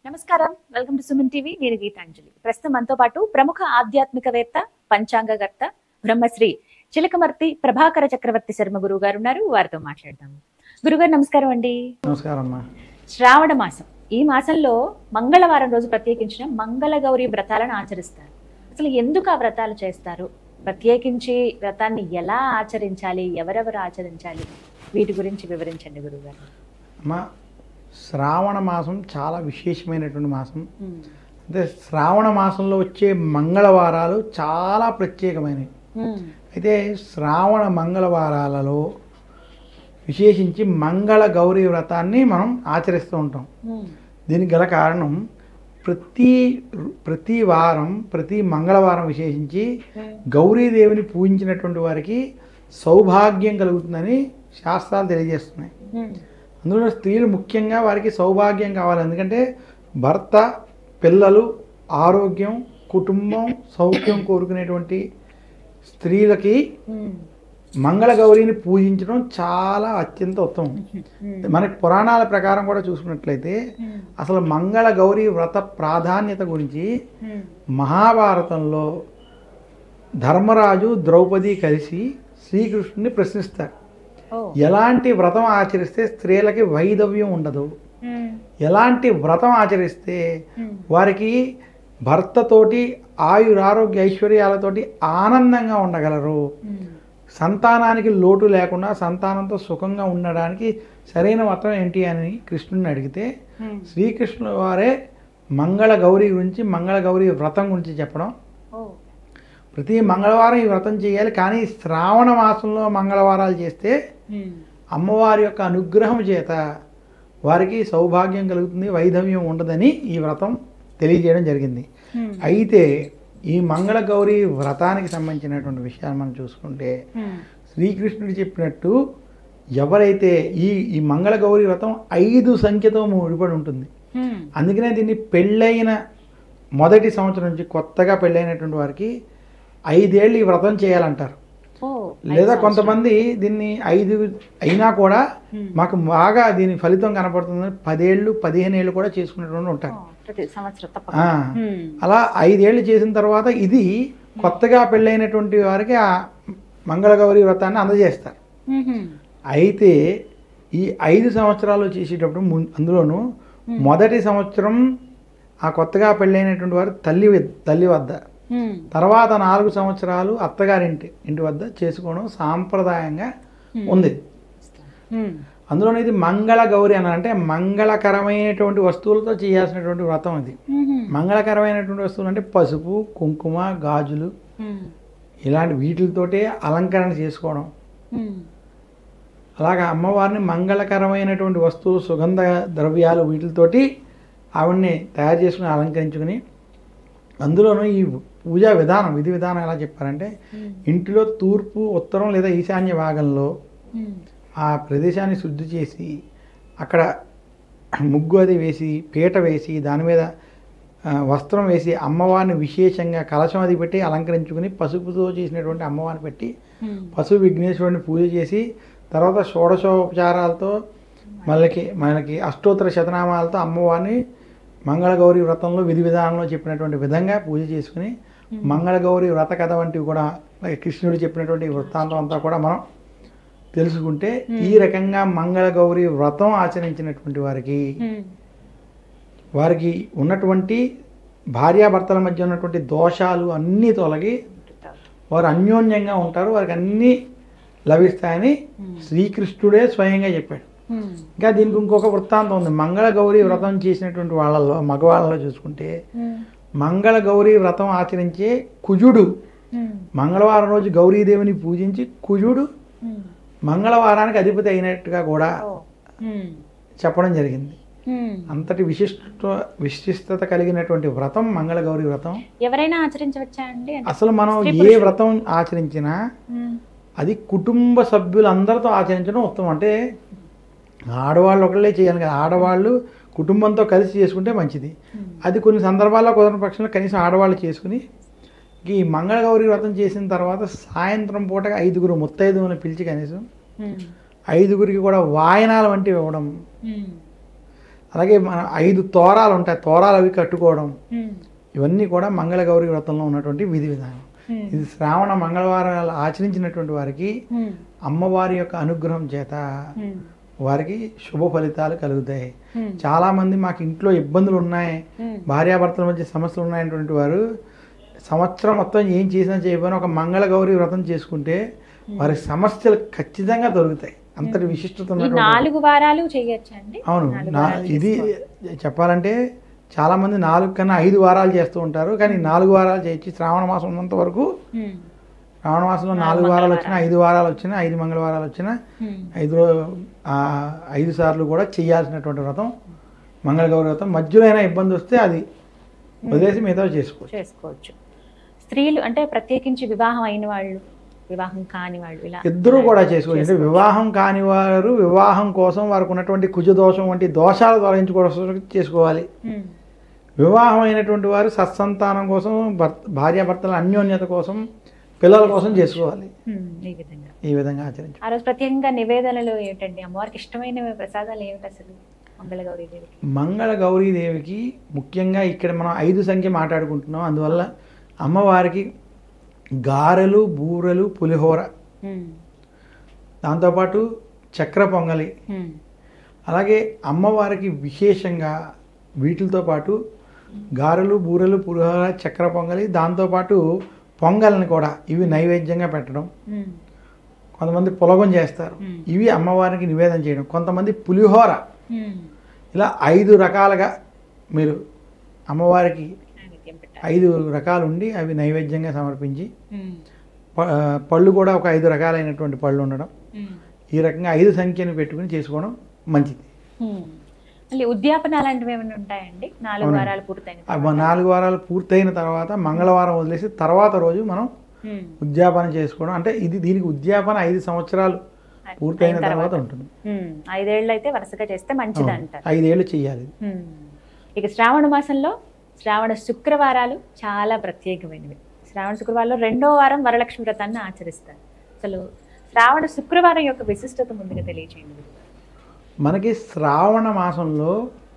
నమస్కారం, welcome to Suman TV. నేను గీతాంజలి. ప్రస్తుతం మనతో పాటు ప్రముఖ ఆధ్యాత్మికవేత్త, పంచాంగకర్త, బ్రహ్మశ్రీ చిలకమర్తి ప్రభాకర చక్రవర్తి శర్మ గురువు గారు ఉన్నారు. వారితో మాట్లాడదాం. గురుగారు నమస్కారం అండి. నమస్కారం. శ్రావణ మాసం, ఈ మాసంలో మంగళవారం రోజు ప్రత్యేకించిన మంగళ గౌరీ వ్రతాలను ఆచరిస్తారు. అసలు ఎందుకు ఆ వ్రతాలు చేస్తారు, ప్రత్యేకించి వ్రతాన్ని ఎలా ఆచరించాలి, ఎవరెవరు ఆచరించాలి, వీటి గురించి వివరించండి గురువుగారు. అమ్మా, శ్రావణ మాసం చాలా విశేషమైనటువంటి మాసం. అంటే శ్రావణ మాసంలో వచ్చే మంగళవారాలు చాలా ప్రత్యేకమైనవి. అయితే శ్రావణ మంగళవారాలలో విశేషించి మంగళ గౌరీ వ్రతాన్ని మనం ఆచరిస్తూ ఉంటాం. దీనికి గల కారణం ప్రతి వారం, ప్రతి మంగళవారం విశేషించి గౌరీదేవిని పూజించినటువంటి వారికి సౌభాగ్యం కలుగుతుందని శాస్త్రాలు తెలియజేస్తున్నాయి. అందులో స్త్రీలు ముఖ్యంగా వారికి సౌభాగ్యం కావాలి. ఎందుకంటే భర్త, పిల్లలు, ఆరోగ్యం, కుటుంబం, సౌఖ్యం కోరుకునేటువంటి స్త్రీలకి మంగళ గౌరీని పూజించడం చాలా అత్యంత ఉత్తమం. మనకి పురాణాల ప్రకారం కూడా చూసుకున్నట్లయితే అసలు మంగళ గౌరీ వ్రత ప్రాధాన్యత గురించి మహాభారతంలో ధర్మరాజు, ద్రౌపది కలిసి శ్రీకృష్ణుని ప్రశ్నిస్తారు. ఎలాంటి వ్రతం ఆచరిస్తే స్త్రీలకి వైధవ్యం ఉండదు, ఎలాంటి వ్రతం ఆచరిస్తే వారికి భర్తతోటి ఆయురారోగ్య ఐశ్వర్యాలతోటి ఆనందంగా ఉండగలరు, సంతానానికి లోటు లేకుండా సంతానంతో సుఖంగా ఉండడానికి సరైన వ్రతం ఏంటి అని కృష్ణుని అడిగితే శ్రీకృష్ణుల వారే మంగళ గౌరీ గురించి, మంగళ గౌరీ వ్రతం గురించి చెప్పడం. ప్రతి మంగళవారం ఈ వ్రతం చేయాలి, కానీ శ్రావణ మాసంలో మంగళవారాలు చేస్తే అమ్మవారి యొక్క అనుగ్రహం చేత వారికి సౌభాగ్యం కలుగుతుంది, వైధవ్యం ఉండదని ఈ వ్రతం తెలియజేయడం జరిగింది. అయితే ఈ మంగళ గౌరీ వ్రతానికి సంబంధించినటువంటి విషయాలు మనం చూసుకుంటే శ్రీకృష్ణుడు చెప్పినట్టు ఎవరైతే ఈ మంగళ గౌరీ వ్రతం 5 సంఖ్యతో ముడిపడి ఉంటుంది. అందుకనే దీన్ని పెళ్ళైన మొదటి సంవత్సరం నుంచి, కొత్తగా పెళ్ళైనటువంటి వారికి 5 ఏళ్ళు ఈ వ్రతం చేయాలంటారు. లేదా కొంతమంది దీన్ని 5 అయినా కూడా మాకు బాగా దీని ఫలితం కనపడుతుందని 10 ఏళ్ళు, 15 ఏళ్ళు కూడా చేసుకునేటువంటి ఉంటారు. అలా 5 ఏళ్ళు చేసిన తర్వాత ఇది కొత్తగా పెళ్ళైనటువంటి వారికి ఆ మంగళగౌరి వ్రతాన్ని అందజేస్తారు. అయితే ఈ 5 సంవత్సరాలు చేసేటప్పుడు అందులోనూ మొదటి సంవత్సరం ఆ కొత్తగా పెళ్ళైనటువంటి వారు తల్లి వద్ద, తర్వాత 4 సంవత్సరాలు ఇంటి వద్ద చేసుకోవడం సాంప్రదాయంగా ఉంది. అందులోనే ఇది మంగళ గౌరి అని అంటే మంగళకరమైనటువంటి వస్తువులతో చేయాల్సినటువంటి వ్రతం. ఇది మంగళకరమైనటువంటి వస్తువులు అంటే పసుపు, కుంకుమ, గాజులు ఇలాంటి వీటితోటే అలంకరణ చేసుకోవడం. అలాగా అమ్మవారిని మంగళకరమైనటువంటి వస్తువులు, సుగంధ ద్రవ్యాలు వీటితోటి ఆవిడ్ని తయారు చేసుకుని అలంకరించుకుని, అందులోనూ ఈ పూజా విధానం, విధి విధానం ఎలా చెప్పారంటే ఇంటిలో తూర్పు, ఉత్తరం లేదా ఈశాన్య భాగంలో ఆ ప్రదేశాన్ని శుద్ధి చేసి అక్కడ ముగ్గు అది వేసి, పీట వేసి, దాని మీద వస్త్రం వేసి అమ్మవారిని విశేషంగా కలశం అది పెట్టి అలంకరించుకుని పసుపుతో చేసినటువంటి అమ్మవారిని పెట్టి పసుపు విఘ్నేశ్వరుని పూజ చేసి, తర్వాత షోడశోపచారాలతో మనకి అష్టోత్తర శతనామాలతో అమ్మవారిని మంగళగౌరి వ్రతంలో విధి విధానంలో చెప్పినటువంటి విధంగా పూజ చేసుకుని మంగళగౌరి వ్రత కథ వంటివి కూడా కృష్ణుడు చెప్పినటువంటి వృత్తాంతం అంతా కూడా మనం తెలుసుకుంటే ఈ రకంగా మంగళగౌరి వ్రతం ఆచరించినటువంటి వారికి ఉన్నటువంటి భార్యాభర్తల మధ్య ఉన్నటువంటి దోషాలు అన్నీ తొలగి వారు అన్యోన్యంగా ఉంటారు, వారికి అన్నీ లభిస్తాయని శ్రీకృష్ణుడే స్వయంగా చెప్పాడు. ఇంకా దీనికి ఇంకొక వృత్తాంతం ఉంది. మంగళ గౌరీ వ్రతం చేసినటువంటి వాళ్ళలో, మగవాళ్ళలో చూసుకుంటే మంగళ గౌరీ వ్రతం ఆచరించే కుజుడు మంగళవారం రోజు గౌరీదేవిని పూజించి కుజుడు మంగళవారానికి అధిపతి అయినట్టుగా కూడా చెప్పడం జరిగింది. అంతటి విశిష్టత కలిగినటువంటి వ్రతం మంగళ గౌరీ వ్రతం. ఎవరైనా ఆచరించవచ్చా అండి? అసలు మనం ఏ వ్రతం ఆచరించినా అది కుటుంబ సభ్యులందరితో ఆచరించడం ఉత్తమం. అంటే ఆడవాళ్ళు ఒకళ్ళే చేయాలి కదా, ఆడవాళ్ళు కుటుంబంతో కలిసి చేసుకుంటే మంచిది. అది కొన్ని సందర్భాల్లో కుదరని పక్షంలో కనీసం ఆడవాళ్ళు చేసుకుని ఈ మంగళగౌరి వ్రతం చేసిన తర్వాత సాయంత్రం పూట 5 ముత్తైదువులను పిలిచి కనీసం 5 కూడా వాయనాలు వంటివి ఇవ్వడం, అలాగే మన 5 తోరాలు ఉంటాయి, తోరాలు అవి కట్టుకోవడం, ఇవన్నీ కూడా మంగళగౌరి వ్రతంలో ఉన్నటువంటి విధి విధానం. ఇది శ్రావణ మంగళవారాలు ఆచరించినటువంటి వారికి అమ్మవారి యొక్క అనుగ్రహం చేత వారికి శుభ ఫలితాలు కలుగుతాయి. చాలా మంది మాకు ఇంట్లో ఇబ్బందులు ఉన్నాయి, భార్యాభర్తల మధ్య సమస్యలు ఉన్నాయనేటువంటి వారు సంవత్సరం మొత్తం ఏం చేసినా చేయకపోయినా ఒక మంగళగౌరి వ్రతం చేసుకుంటే వారి సమస్యలు ఖచ్చితంగా దొరుకుతాయి. అంతటి విశిష్టత ఉన్నటువంటి 4 వారాలు చేయొచ్చండి. అవును, ఇది చెప్పాలంటే చాలా మంది 4 కన్నా 5 వారాలు చేస్తూ ఉంటారు, కానీ 4 వారాలు చేయొచ్చు. శ్రావణ మాసం ఉన్నంత వరకు శ్రావణ మాసంలో 4 వారాలు వచ్చినా, 5 వారాలు వచ్చినా, 5 మంగళవారాలు వచ్చినా 5 సార్లు కూడా చేయాల్సినటువంటి వ్రతం మంగళగౌరి వ్రతం. మధ్యలో అయినా ఇబ్బంది వస్తే అది వదిలేసి మిగతా చేసుకోవచ్చు. స్త్రీలు అంటే ప్రత్యేకించి వివాహం అయిన వాళ్ళు, వివాహం కాని వాళ్ళు, ఇలా ఇద్దరు కూడా చేసుకోవచ్చు. అంటే వివాహం కాని వారు వివాహం కోసం వారికి ఉన్నటువంటి కుజదోషం వంటి దోషాలు తొలగించుకోవడం చేసుకోవాలి. వివాహం అయినటువంటి వారు సత్సంతానం కోసం, భార్యాభర్తల అన్యోన్యత కోసం, పిల్లల కోసం చేసుకోవాలి. ఈ విధంగా ఆచరించాలి. ఆ రోజు ప్రత్యేకంగా నివేదనలు ఏమిటండి? అమ్మవారికి ఇష్టమైన ప్రసాదాలు ఏమిటి అసలు మంగళగౌరీదేవికి? మంగళగౌరీదేవికి ముఖ్యంగా ఇక్కడ మనం 5 సంఖ్య మాట్లాడుకుంటున్నాం, అందువల్ల అమ్మవారికి గారెలు, బూరెలు, పులిహోర, దాంతోపాటు చక్ర పొంగలి, అలాగే అమ్మవారికి విశేషంగా వీటితో పాటు గారెలు, బూరెలు, పులిహోర, చక్ర పొంగలి, దాంతోపాటు పొంగల్ని కూడా ఇవి నైవేద్యంగా పెట్టడం. కొంతమంది పులగం చేస్తారు, ఇవి అమ్మవారికి నివేదన చేయడం. కొంతమంది పులిహోర, ఇలా 5 రకాలుగా మీరు అమ్మవారికి 5 రకాలు ఉండి అవి నైవేద్యంగా సమర్పించి, పళ్ళు కూడా ఒక 5 రకాలైనటువంటి పళ్ళు ఉండడం, ఈ రకంగా 5 సంఖ్యను పెట్టుకుని చేసుకోవడం మంచిది. మళ్ళీ ఉద్యాపన అలాంటివి ఏమైనా ఉంటాయండి? 4 వారాలు పూర్తయిన 4 వారాలు పూర్తయిన తర్వాత మంగళవారం వదిలేసి తర్వాత రోజు మనం ఉద్యాపన చేసుకోవడం. అంటే దీనికి ఉద్యాపన 5 సంవత్సరాలు పూర్తయిన తర్వాత ఉంటుంది. 5 ఏళ్ళు అయితే వరుసగా చేస్తే మంచిది అంటారు. 5 ఏళ్ళు చేయాలి. ఇక శ్రావణ మాసంలో శ్రావణ శుక్రవారాలు చాలా ప్రత్యేకమైనవి. శ్రావణ శుక్రవారంలో 2వ వారం వరలక్ష్మి వ్రతాన్ని ఆచరిస్తారు. అసలు శ్రావణ శుక్రవారం యొక్క విశిష్టత ముందుగా తెలియజేయండి. మనకి శ్రావణ మాసంలో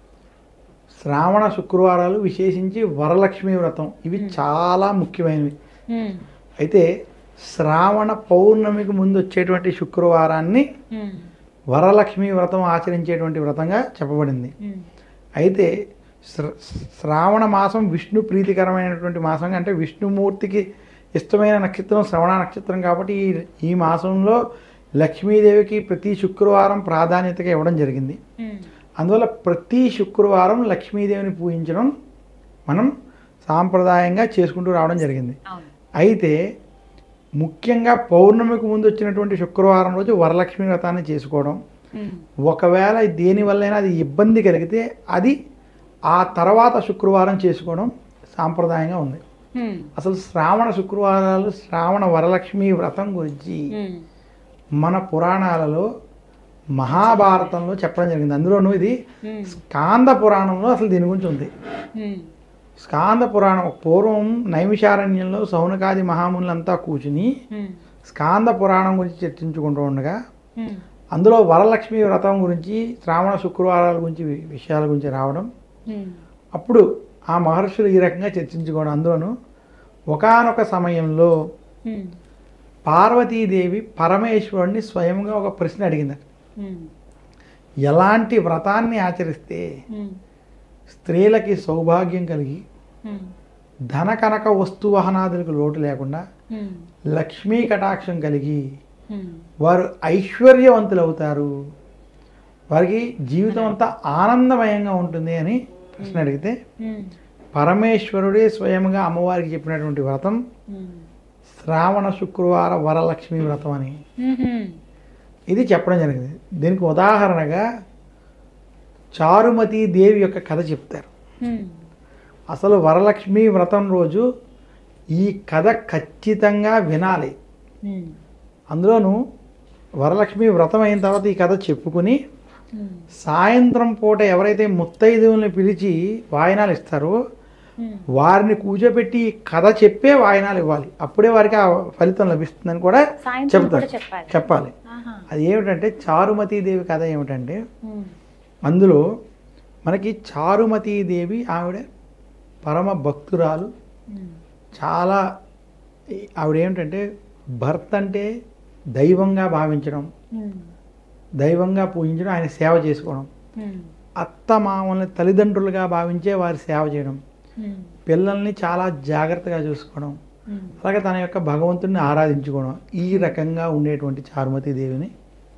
శ్రావణ శుక్రవారాలు, విశేషించి వరలక్ష్మి వ్రతం, ఇవి చాలా ముఖ్యమైనవి. అయితే శ్రావణ పౌర్ణమికి ముందు వచ్చేటువంటి శుక్రవారాన్ని వరలక్ష్మి వ్రతం ఆచరించేటువంటి వ్రతంగా చెప్పబడింది. అయితే శ్రావణ మాసం విష్ణు ప్రీతికరమైనటువంటి మాసంగా, అంటే విష్ణుమూర్తికి ఇష్టమైన నక్షత్రం శ్రవణ నక్షత్రం కాబట్టి ఈ మాసంలో లక్ష్మీదేవికి ప్రతి శుక్రవారం ప్రాధాన్యతగా ఇవ్వడం జరిగింది. అందువల్ల ప్రతి శుక్రవారం లక్ష్మీదేవిని పూజించడం మనం సాంప్రదాయంగా చేసుకుంటూ రావడం జరిగింది. అయితే ముఖ్యంగా పౌర్ణమికి ముందు వచ్చినటువంటి శుక్రవారం రోజు వరలక్ష్మి వ్రతాన్ని చేసుకోవడం, ఒకవేళ దేనివల్లైనా అది ఇబ్బంది కలిగితే అది ఆ తర్వాత శుక్రవారం చేసుకోవడం సాంప్రదాయంగా ఉంది. అసలు శ్రావణ శుక్రవారాలు, శ్రావణ వరలక్ష్మి వ్రతం గురించి మన పురాణాలలో మహాభారతంలో చెప్పడం జరిగింది. అందులోనూ ఇది స్కాంద పురాణంలో అసలు దీని గురించి ఉంది. స్కాంద పురాణం పూర్వం నైమిషారణ్యంలో సౌనకాది మహామునులంతా కూర్చుని స్కాంద పురాణం గురించి చర్చించుకుంటూ ఉండగా అందులో వరలక్ష్మి వ్రతం గురించి, శ్రావణ శుక్రవారాల గురించి, విషయాల గురించి రావడం, అప్పుడు ఆ మహర్షులు ఈ రకంగా చర్చించుకోవడం. అందులోనూ ఒకానొక సమయంలో పార్వతీదేవి పరమేశ్వరుడిని స్వయంగా ఒక ప్రశ్న అడిగిందట. ఎలాంటి వ్రతాన్ని ఆచరిస్తే స్త్రీలకి సౌభాగ్యం కలిగి ధన కనక వస్తు వాహనాదులకు లోటు లేకుండా లక్ష్మీ కటాక్షం కలిగి వారు ఐశ్వర్యవంతులు అవుతారు, వారికి జీవితం అంతా ఆనందమయంగా ఉంటుంది అని ప్రశ్న అడిగితే పరమేశ్వరుడే స్వయంగా అమ్మవారికి చెప్పినటువంటి వ్రతం శ్రావణ శుక్రవార వరలక్ష్మి వ్రతం అని ఇది చెప్పడం జరిగింది. దీనికి ఉదాహరణగా చారుమతి దేవి యొక్క కథ చెప్తారు. అసలు వరలక్ష్మి వ్రతం రోజు ఈ కథ ఖచ్చితంగా వినాలి. అందులోనూ వరలక్ష్మి వ్రతం అయిన తర్వాత ఈ కథ చెప్పుకుని సాయంత్రం పూట ఎవరైతే ముత్తైదువుల్ని పిలిచి వాయినాలు ఇస్తారో వారిని కూర్చోబెట్టి కథ చెప్పే వాయినాలు ఇవ్వాలి. అప్పుడే వారికి ఆ ఫలితం లభిస్తుందని కూడా చెప్తారు, చెప్పాలి. అది ఏమిటంటే చారుమతీదేవి కథ ఏమిటంటే, అందులో మనకి చారుమతీదేవి ఆవిడ పరమ భక్తురాలు. చాలా ఆవిడ ఏమిటంటే భర్త అంటే దైవంగా భావించడం, దైవంగా పూజించడం, ఆయన సేవ చేసుకోవడం, అత్త మామల్ని తల్లిదండ్రులుగా భావించే వారి సేవ చేయడం, పిల్లల్ని చాలా జాగ్రత్తగా చూసుకోవడం, అలాగే తన యొక్క భగవంతుడిని ఆరాధించుకోవడం, ఈ రకంగా ఉండేటువంటి చారుమతీదేవిని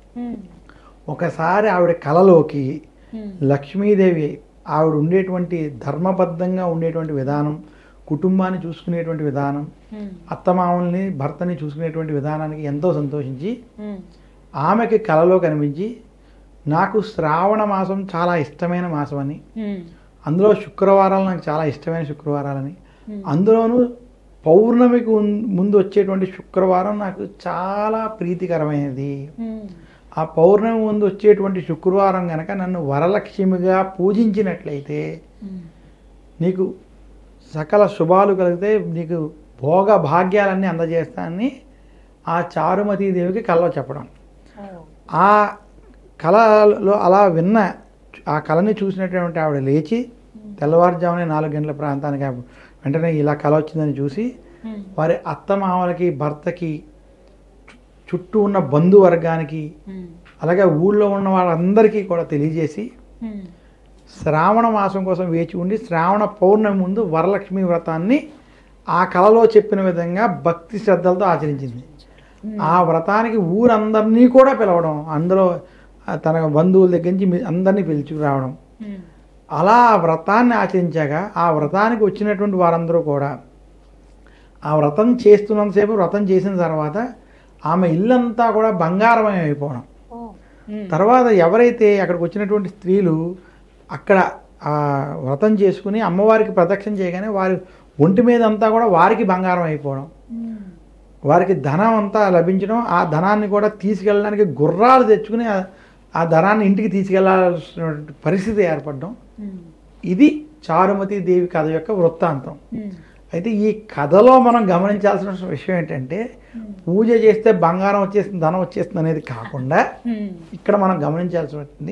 ఒకసారి ఆవిడ కలలోకి లక్ష్మీదేవి ఆవిడ ఉండేటువంటి ధర్మబద్ధంగా ఉండేటువంటి విధానం, కుటుంబాన్ని చూసుకునేటువంటి విధానం, అత్తమామల్ని భర్తని చూసుకునేటువంటి విధానానికి ఎంతో సంతోషించి ఆమెకి కలలో కనిపించి నాకు శ్రావణ మాసం చాలా ఇష్టమైన మాసం అని, అందులో శుక్రవారాలు నాకు చాలా ఇష్టమైన శుక్రవారాలని, అందులోనూ పౌర్ణమికి ముందు వచ్చేటువంటి శుక్రవారం నాకు చాలా ప్రీతికరమైనది, ఆ పౌర్ణమి ముందు వచ్చేటువంటి శుక్రవారం కనుక నన్ను వరలక్ష్మిగా పూజించినట్లయితే నీకు సకల శుభాలు కలిగితే, నీకు భోగ భాగ్యాలన్నీ అందజేస్తానని ఆ చారుమతీదేవికి కలలో చెప్పడం. ఆ కళలో అలా విన్న ఆ కళని చూసినటువంటి ఆవిడ లేచి తెల్లవారుజామునే 4 గంటల ప్రాంతానికి వెంటనే ఇలా కళ వచ్చిందని చూసి వారి అత్తమామలకి భర్తకి చుట్టూ ఉన్న బంధువర్గానికి అలాగే ఊళ్ళో ఉన్న వాళ్ళందరికీ కూడా తెలియజేసి శ్రావణ మాసం కోసం వేచి ఉండి శ్రావణ పౌర్ణమి ముందు వరలక్ష్మి వ్రతాన్ని ఆ కళలో చెప్పిన విధంగా భక్తి శ్రద్ధలతో ఆచరించింది. ఆ వ్రతానికి ఊరందరినీ కూడా పిలవడం, అందులో తన బంధువుల దగ్గర నుంచి అందరినీ పిలుచుకురావడం, అలా ఆ వ్రతాన్ని ఆచరించాక ఆ వ్రతానికి వచ్చినటువంటి వారందరూ కూడా ఆ వ్రతం చేస్తున్నంతసేపు, వ్రతం చేసిన తర్వాత ఆమె ఇల్లంతా కూడా బంగారమయం అయిపోవడం. తర్వాత ఎవరైతే అక్కడికి వచ్చినటువంటి స్త్రీలు అక్కడ ఆ వ్రతం చేసుకుని అమ్మవారికి ప్రదక్షిణ చేయగానే వారి ఒంటి మీద అంతా కూడా వారికి బంగారం అయిపోవడం, వారికి ధనం అంతా లభించడం, ఆ ధనాన్ని కూడా తీసుకెళ్ళడానికి గుర్రాలు తెచ్చుకుని ఆ ధనాన్ని ఇంటికి తీసుకెళ్లాల్సిన పరిస్థితి ఏర్పడడం. ఇది చారుమతీదేవి కథ యొక్క వృత్తాంతం. అయితే ఈ కథలో మనం గమనించాల్సిన విషయం ఏంటంటే పూజ చేస్తే బంగారం వచ్చేస్తుంది, ధనం వచ్చేస్తుంది అనేది కాకుండా ఇక్కడ మనం గమనించాల్సి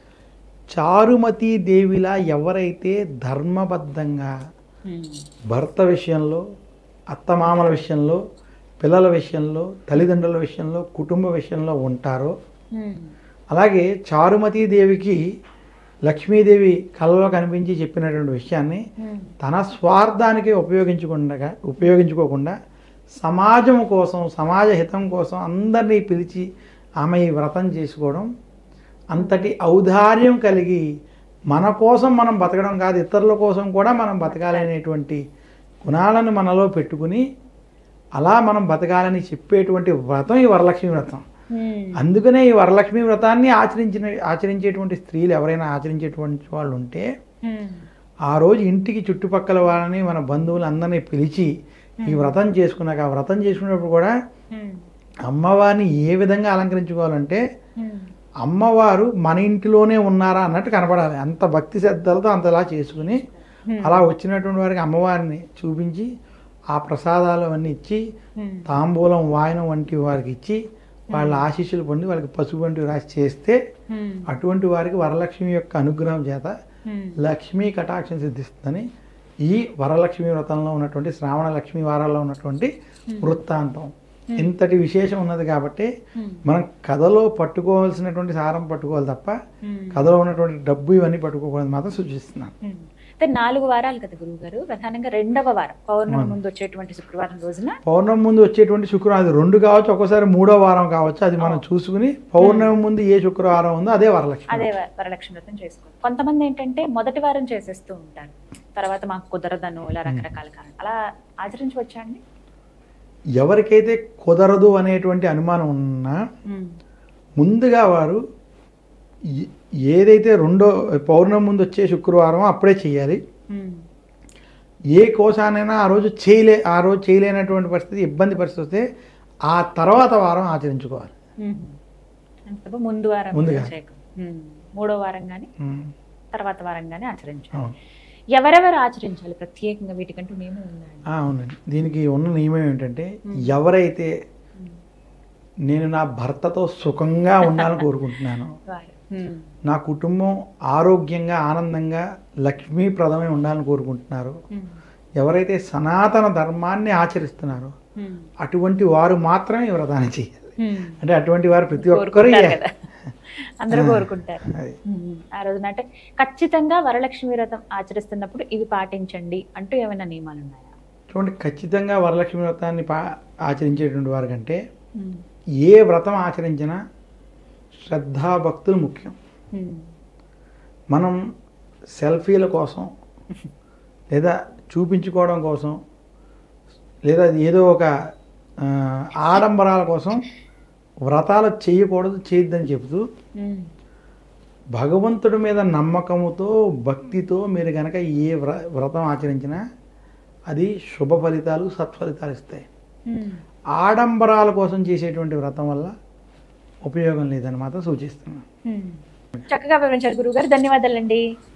చారుమతీదేవిలా ఎవరైతే ధర్మబద్ధంగా భర్త విషయంలో, అత్తమామల విషయంలో, పిల్లల విషయంలో, తల్లిదండ్రుల విషయంలో, కుటుంబ విషయంలో ఉంటారో, అలాగే చారుమతీదేవికి లక్ష్మీదేవి కళలో కనిపించి చెప్పినటువంటి విషయాన్ని తన స్వార్థానికి ఉపయోగించుకోకుండా సమాజం కోసం, సమాజ హితం కోసం అందరినీ పిలిచి ఆమె ఈ వ్రతం చేసుకోవడం, అంతటి ఔదార్యం కలిగి మన కోసం మనం బతకడం కాదు, ఇతరుల కోసం కూడా మనం బతకాలనేటువంటి గుణాలను మనలో పెట్టుకుని అలా మనం బతకాలని చెప్పేటువంటి వ్రతం ఈ వరలక్ష్మి వ్రతం. అందుకనే ఈ వరలక్ష్మి వ్రతాన్ని ఆచరించేటువంటి స్త్రీలు ఎవరైనా ఆచరించేటువంటి వాళ్ళు ఉంటే ఆ రోజు ఇంటికి చుట్టుపక్కల వాళ్ళని, మన బంధువులు అందరినీ పిలిచి ఈ వ్రతం చేసుకున్నాక, ఆ వ్రతం చేసుకున్నప్పుడు కూడా అమ్మవారిని ఏ విధంగా అలంకరించుకోవాలంటే అమ్మవారు మన ఇంటిలోనే ఉన్నారా అన్నట్టు కనపడాలి. అంత భక్తి శ్రద్ధలతో అంతలా చేసుకుని అలా వచ్చినటువంటి వారికి అమ్మవారిని చూపించి ఆ ప్రసాదాలు అవన్నీ ఇచ్చి తాంబూలం, వాయనం వంటి వారికి ఇచ్చి వాళ్ళ ఆశీస్సులు పొంది వాళ్ళకి పసుపు వంటివి రాసి చేస్తే అటువంటి వారికి వరలక్ష్మి యొక్క అనుగ్రహం చేత లక్ష్మీ కటాక్షం సిద్ధిస్తుందని ఈ వరలక్ష్మి వ్రతంలో ఉన్నటువంటి శ్రావణ లక్ష్మీ వారాల్లో ఉన్నటువంటి వృత్తాంతం. ఇంతటి విశేషం ఉన్నది కాబట్టి మనం కథలో పట్టుకోవాల్సినటువంటి సారం పట్టుకోవాలి తప్ప కథలో ఉన్నటువంటి డబ్బు ఇవన్నీ పట్టుకోకూడదు మాత్రం సూచిస్తున్నాను. అయితే 4 వారాలు కదా గురువు గారు, ప్రధానంగా 2వ వారం పౌర్ణమి ముందు వచ్చేటువంటి శుక్రవారం రోజున, పౌర్ణమి ముందు వచ్చేటువంటి శుక్రవారం అది 2 కావచ్చు, ఒక్కోసారి 3వ వారం కావచ్చు, అది మనం చూసుకుని పౌర్ణమి ముందు ఏ శుక్రవారం ఉందో అదే వరలక్ష్మి వ్రతం చేసుకోవాలి. కొంతమంది ఏంటంటే మొదటి వారం చేసేస్తూ ఉంటారు, తర్వాత మాకు కుదరదను ఇలా రకరకాల కారణం, అలా ఆచరించవచ్చా అండి? ఎవరికైతే కుదరదు అనేటువంటి అనుమానం ఉన్నా ముందుగా వారు ఏదైతే 2వ పౌర్ణమి ముందు వచ్చే శుక్రవారం అప్పుడే చేయాలి. ఏ కోశానైనా ఆ రోజు చేయలేనటువంటి పరిస్థితి, ఇబ్బంది పరిస్థితి వస్తే ఆ తర్వాత వారం ఆచరించుకోవాలి. ముందుగా 3వ వారం కానీ తర్వాత వారం కానీ ఆచరించాలి. ఎవరెవరు ఆచరించాలి ప్రత్యేకంగా? వీటికంటూ నియమం ఉందా? అవునండి, దీనికి ఉన్న నియమం ఏంటంటే ఎవరైతే నేను నా భర్తతో సుఖంగా ఉండాలని కోరుకుంటున్నాను, నా కుటుంబం ఆరోగ్యంగా ఆనందంగా లక్ష్మీప్రదమై ఉండాలని కోరుకుంటున్నారు, ఎవరైతే సనాతన ధర్మాన్ని ఆచరిస్తున్నారో అటువంటి వారు మాత్రమే ఈ వ్రతాన్ని చేయాలి. అంటే అటువంటి వారు ప్రతి ఒక్కరు కోరుకుంటారు కదా, అందరూ కోరుకుంటారు. ఆ రోజున అంటే ఖచ్చితంగా వరలక్ష్మి వ్రతం ఆచరిస్తున్నప్పుడు ఇవి పాటించండి అంటూ ఏమైనా నియమాలు ఉన్నాయా? చూడండి, ఖచ్చితంగా వరలక్ష్మి వ్రతాన్ని ఆచరించేటువంటి వారి కంటే ఏ వ్రతం ఆచరించినా శ్రద్ధాభక్తులు ముఖ్యం. మనం సెల్ఫీల కోసం లేదా చూపించుకోవడం కోసం లేదా ఏదో ఒక ఆడంబరాల కోసం వ్రతాలు చేయకూడదు, చేయొద్దని చెబుతూ భగవంతుడి మీద నమ్మకముతో భక్తితో మీరు కనుక ఏ వ్రతం ఆచరించినా అది శుభ ఫలితాలు సత్ఫలితాలు ఇస్తాయి. ఆడంబరాల కోసం చేసేటువంటి వ్రతం వల్ల ఉపయోగం లేదని మాత్రం సూచిస్తున్నాను. చక్కగా వివరించారు గురువుగారు, ధన్యవాదాలండి.